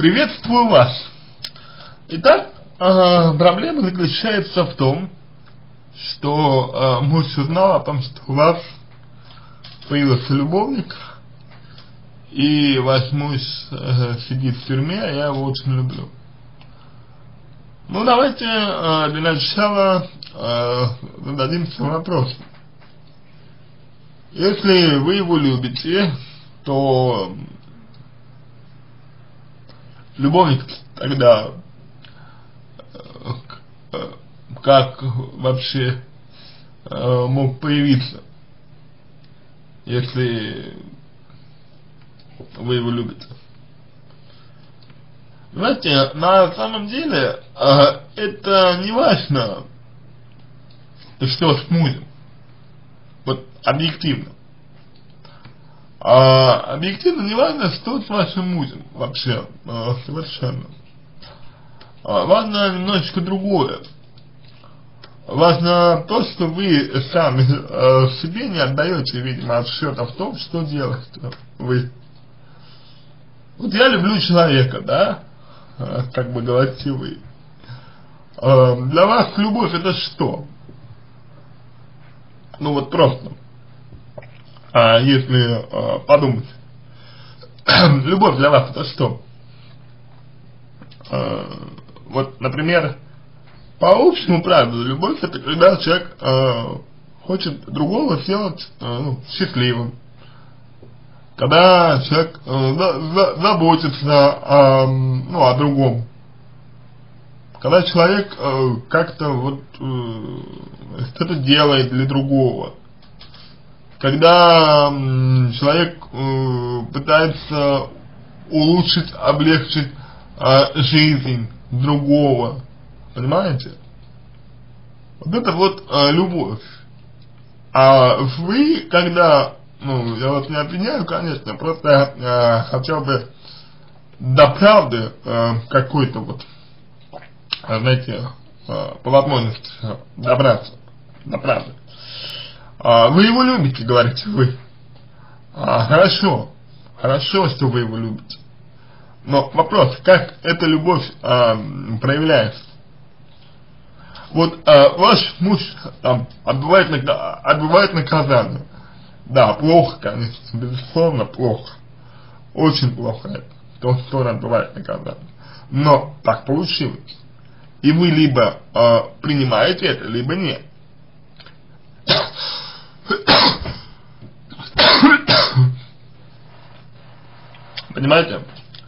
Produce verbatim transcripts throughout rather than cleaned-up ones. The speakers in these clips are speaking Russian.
Приветствую вас. Итак, э, проблема заключается в том, что э, муж узнал о том, что у вас появился любовник, и ваш муж э, сидит в тюрьме, а я его очень люблю. Ну, давайте э, для начала э, зададимся вопросом. Если вы его любите, то любовник тогда э, как вообще э, мог появиться, если вы его любите? Знаете, на самом деле э, это не важно, что с мужем, вот объективно. А, объективно не важно, что с вашим мужем вообще, э, совершенно. А, важно немножечко другое. Важно то, что вы сами э, себе не отдаете, видимо, отсчета в том, что делаете вы. Вот я люблю человека, да, э, как бы говорите вы. Э, для вас любовь это что? Ну вот просто. А если э, подумать, любовь для вас это что? Э, вот, например, по общему правилу, любовь это когда человек э, хочет другого сделать э, ну, счастливым. Когда человек э, за, за, заботится о, ну, о другом. Когда человек э, как-то вот э, что-то делает для другого. Когда м, человек э, пытается улучшить, облегчить э, жизнь другого, понимаете? Вот это вот э, любовь. А вы, когда, ну, я вас не обвиняю, конечно, просто э, хотел бы до правды э, какой-то вот, знаете, э, по возможности добраться до правды. А, вы его любите, говорите вы. А, хорошо, хорошо, что вы его любите. Но вопрос, как эта любовь а, проявляется? Вот а, ваш муж там отбывает, отбывает наказание. Да, плохо, конечно, безусловно, плохо. Очень плохо это, то, что он отбывает наказание. Но так получилось. И вы либо а, принимаете это, либо нет. Понимаете,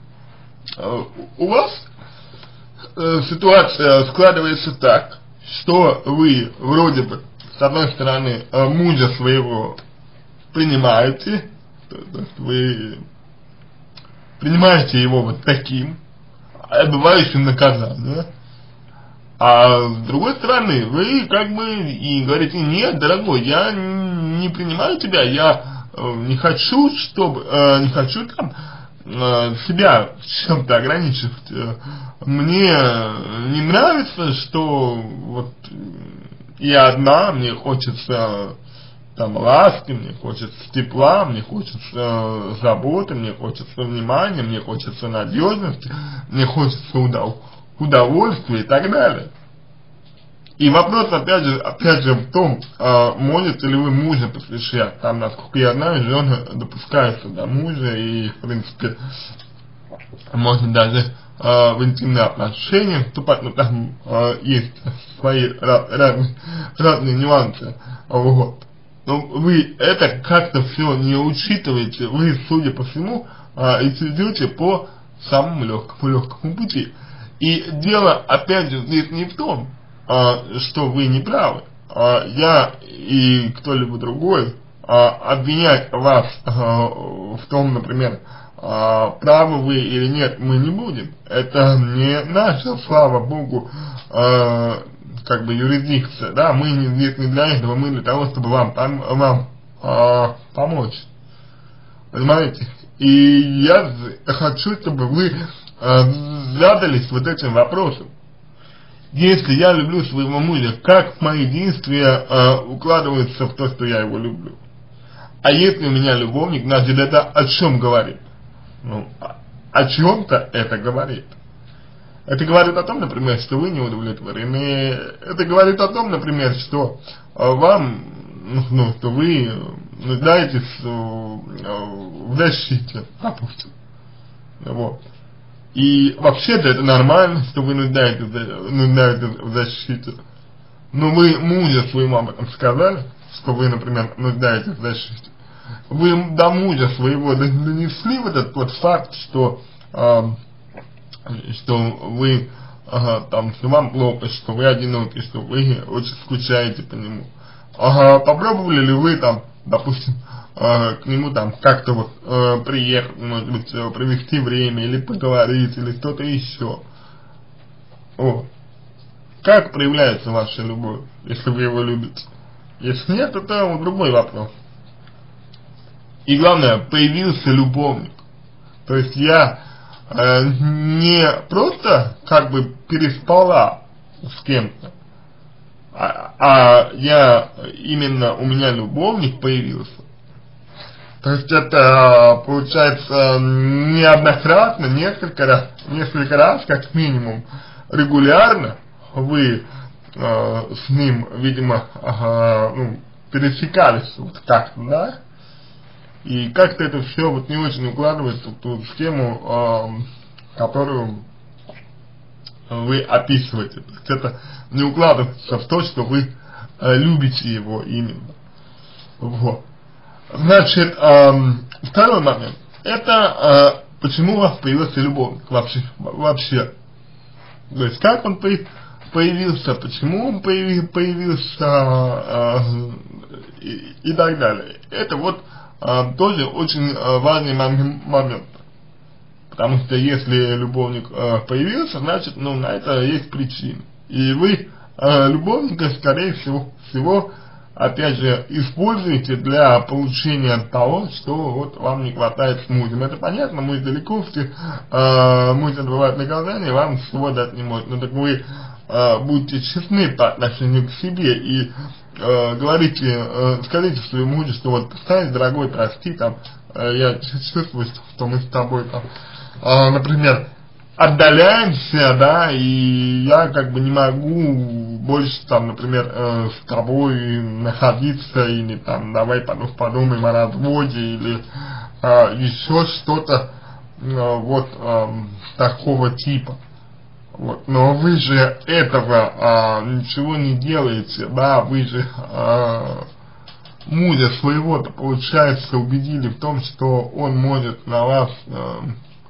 у вас э, ситуация складывается так, что вы вроде бы с одной стороны э, мужа своего принимаете, то, то есть вы принимаете его вот таким, отбывающим наказание, а с другой стороны вы как бы и говорите: нет, дорогой, я не принимаю тебя, я э, не хочу, чтобы, э, не хочу там себя чем-то ограничивать. Мне не нравится, что вот я одна, мне хочется там ласки, мне хочется тепла, мне хочется заботы, мне хочется внимания, мне хочется надежности, мне хочется удов удовольствия и так далее. И вопрос, опять же, опять же в том, а, можете ли вы мужа посвящать. Там, насколько я знаю, жены допускаются до мужа, и, в принципе, можно даже а, в интимные отношения вступать, но там а, есть свои разные, разные нюансы. Вот. Но вы это как-то все не учитываете, вы, судя по всему, а, идете по самому легкому, легкому пути. И дело, опять же, здесь не в том, А, что вы не правы. А, я и кто-либо другой а, обвинять вас а, в том, например, а, правы вы или нет, мы не будем. Это не наша, слава богу, а, как бы юрисдикция, да, мы не, здесь не для этого, мы для того, чтобы вам, там, вам а, помочь. Понимаете? И я хочу, чтобы вы а, задались вот этим вопросом. Если я люблю своего мужа, как мои действия э, укладываются в то, что я его люблю? А если у меня любовник, значит это о чем говорит? Ну, о, о чем-то это говорит. Это говорит о том, например, что вы не удовлетворены. Это говорит о том, например, что вам, ну, что вы нуждаетесь в защите, допустим. Вот. И вообще-то это нормально, что вы нуждаетесь, нуждаетесь в защите. Но вы мужу своему об этом сказали, что вы, например, нуждаетесь в защите. Вы до мужа своего донесли вот этот вот факт, что, э, что вы, э, там, что вам плохо, что вы одиноки, что вы очень скучаете по нему. Ага, попробовали ли вы там, допустим, э, к нему там как-то вот э, приехать, может быть, э, провести время, или поговорить, или что-то еще. О. Как проявляется ваша любовь, если вы его любите? Если нет, это вот другой вопрос. И главное, появился любовник. То есть я э, не просто как бы переспала с кем-то, а, а я именно у меня любовник появился. То есть это получается неоднократно, несколько раз, несколько раз, как минимум, регулярно вы э, с ним, видимо, э, ну, пересекались вот как-то, да? И как-то это все вот не очень укладывается в ту схему, э, которую вы описываете. То есть это не укладывается в то, что вы э, любите его именно. Вот. Значит, э, второй момент. Это э, почему у вас появился любовник вообще. вообще. То есть как он появился, почему он появился э, и, и так далее. Это вот э, тоже очень важный момент. Потому что если любовник э, появился, значит, ну, на это есть причина. И вы э, любовника, скорее всего, всего, опять же, используете для получения того, что вот вам не хватает с мужем. Это понятно, муж далеко, все, э, муж отбывает наказание, вам всего дать не может. Но так вы э, будете честны по отношению к себе и э, говорите, э, скажите своему мужу, что вот, представь, дорогой, прости, там, э, я чувствую, что мы с тобой там, э, например, отдаляемся, да, и я как бы не могу больше там, например, э, с тобой находиться, или там, давай потом подумаем о разводе, или э, еще что-то э, вот э, такого типа. Вот. Но вы же этого э, ничего не делаете, да, вы же э, мужа своего-то, получается, убедили в том, что он может на вас э,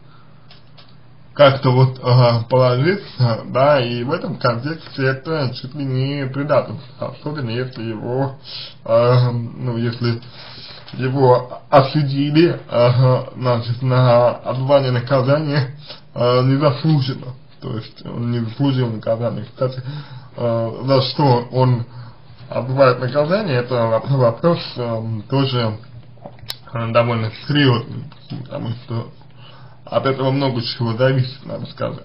как-то вот ага, положиться, да, и в этом контексте это чуть ли не предательство, особенно если его, э, ну, если его осудили, э, значит, на отбывание наказания э, незаслуженно, то есть он не заслужил наказания. Кстати, э, за что он отбывает наказание, это вопрос э, тоже э, довольно серьезный, потому что от этого много чего зависит, надо сказать.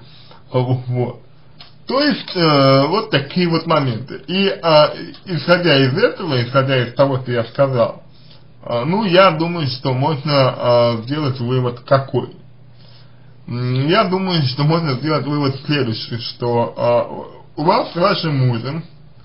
Вот. То есть, э, вот такие вот моменты. И э, исходя из этого, исходя из того, что я сказал, э, ну, я думаю, что можно э, сделать вывод какой. Я думаю, что можно сделать вывод следующий, что э, у вас с вашим мужем,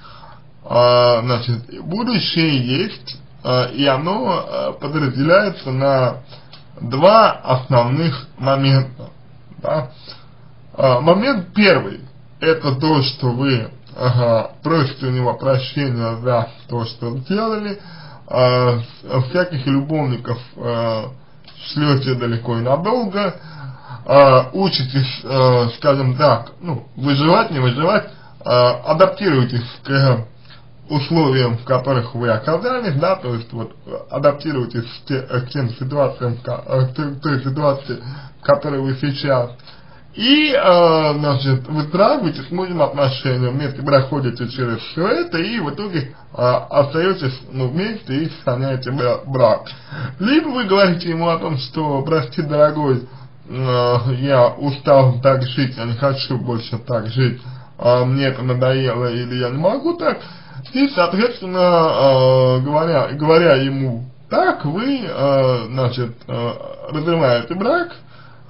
э, значит, будущее есть, э, и оно э, подразделяется на два основных момента. Да? А, момент первый, это то, что вы ага, просите у него прощения за то, что сделали, а, всяких любовников а, шлете далеко и надолго, а, учитесь, а, скажем так, ну, выживать, не выживать, а, адаптируйтесь к условиям, в которых вы оказались, да, то есть вот адаптируйтесь к, те, к тем ситуациям, к той ситуации, в которой вы сейчас, и, э, значит, выстраиваете с мужем отношения, вместе проходите через все это, и в итоге э, остаетесь, ну, вместе и сохраняете брак. Либо вы говорите ему о том, что, прости, дорогой, э, я устал так жить, я не хочу больше так жить, э, мне это надоело, или я не могу так. И, соответственно, э, говоря, говоря ему так, вы, э, значит, э, разрываете брак,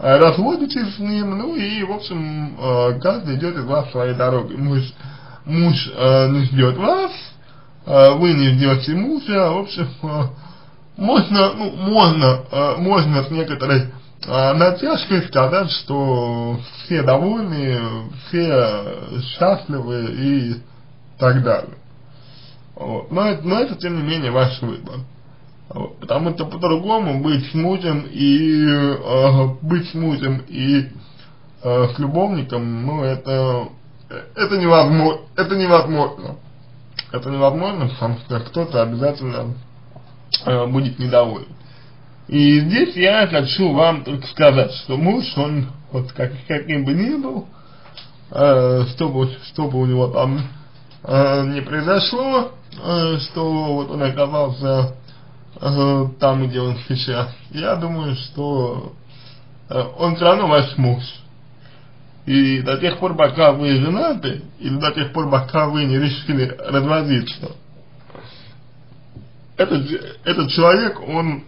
э, разводитесь с ним, ну и, в общем, э, каждый идет из вас своей дорогой. Муж, муж э, не ждет вас, э, вы не ждете мужа, в общем, э, можно, ну, можно, э, можно с некоторой э, натяжкой сказать, что все довольны, все счастливы и так далее. Вот. Но, это, но это, тем не менее, ваш выбор. Вот. Потому что по-другому быть с мужем и э, быть с мужем и э, с любовником, ну, это, это невозможно, это невозможно. Это невозможно, потому что кто-то обязательно э, будет недоволен. И здесь я хочу вам только сказать, что муж, он вот как, каким бы ни был, э, что бы, что бы у него там э, не произошло, э, что вот он оказался э, там, где он сейчас, я думаю, что э, он все равно ваш муж. И до тех пор, пока вы женаты, или до тех пор, пока вы не решили разводиться, этот, этот человек, он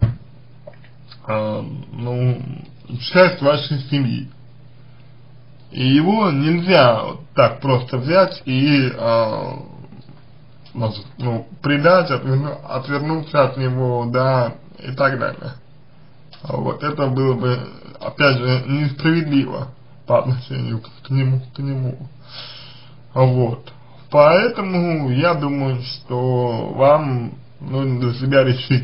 э, ну, часть вашей семьи. И его нельзя вот так просто взять и э, может, ну, предать, отверну, отвернуться от него, да, и так далее. Вот это было бы, опять же, несправедливо по отношению к нему, к нему. Вот. Поэтому я думаю, что вам нужно для себя решить,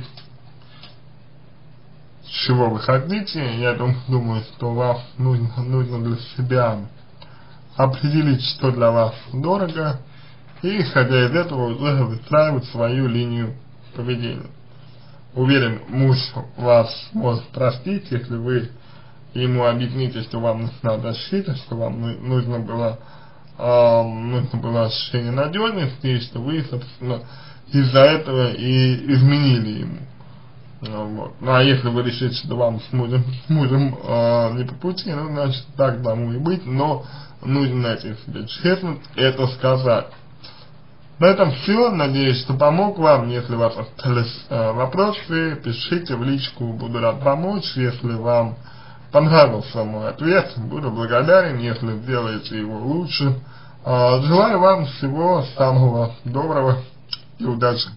чего вы хотите. Я думаю, что вам нужно, нужно для себя определить, что для вас дорого, и исходя из этого уже выстраивать свою линию поведения. Уверен, муж вас может простить, если вы ему объясните, что вам нужна защита, что вам нужно было, э, нужно было ощущение надежности, и что вы, собственно, из-за этого и изменили ему. Вот. Ну а если вы решите, что вам с мужем, с мужем э, не по пути, ну значит так тому и быть, но нужно найти себе честно это сказать. На этом все. Надеюсь, что помог вам. Если у вас остались э, вопросы, пишите в личку, буду рад помочь. Если вам понравился мой ответ, буду благодарен, если сделаете его лучше. Э, желаю вам всего самого доброго и удачи.